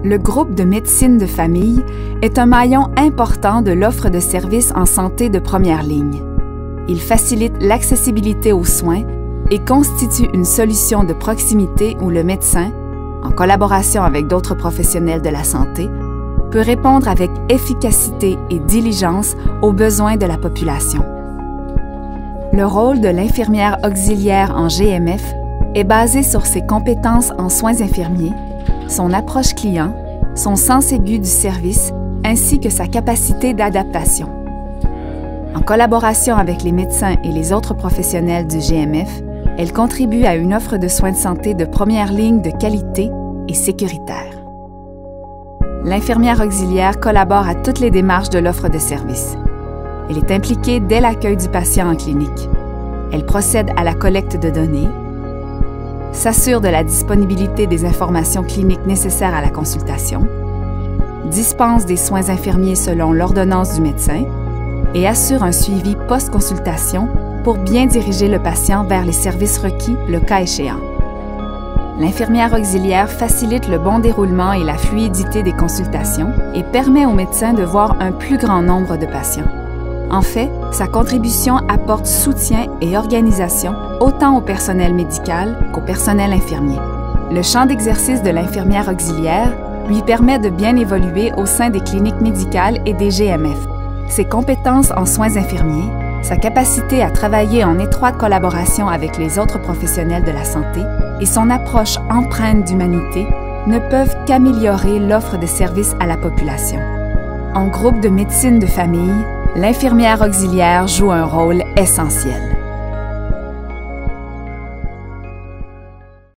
Le groupe de médecine de famille est un maillon important de l'offre de services en santé de première ligne. Il facilite l'accessibilité aux soins et constitue une solution de proximité où le médecin, en collaboration avec d'autres professionnels de la santé, peut répondre avec efficacité et diligence aux besoins de la population. Le rôle de l'infirmière auxiliaire en GMF est basé sur ses compétences en soins infirmiers, son approche client, son sens aigu du service, ainsi que sa capacité d'adaptation. En collaboration avec les médecins et les autres professionnels du GMF, elle contribue à une offre de soins de santé de première ligne de qualité et sécuritaire. L'infirmière auxiliaire collabore à toutes les démarches de l'offre de service. Elle est impliquée dès l'accueil du patient en clinique. Elle procède à la collecte de données, s'assure de la disponibilité des informations cliniques nécessaires à la consultation, dispense des soins infirmiers selon l'ordonnance du médecin et assure un suivi post-consultation pour bien diriger le patient vers les services requis le cas échéant. L'infirmière auxiliaire facilite le bon déroulement et la fluidité des consultations et permet au médecin de voir un plus grand nombre de patients. En fait, sa contribution apporte soutien et organisation autant au personnel médical qu'au personnel infirmier. Le champ d'exercice de l'infirmière auxiliaire lui permet de bien évoluer au sein des cliniques médicales et des GMF. Ses compétences en soins infirmiers, sa capacité à travailler en étroite collaboration avec les autres professionnels de la santé et son approche empreinte d'humanité ne peuvent qu'améliorer l'offre de services à la population. En groupe de médecine de famille, l'infirmière auxiliaire joue un rôle essentiel.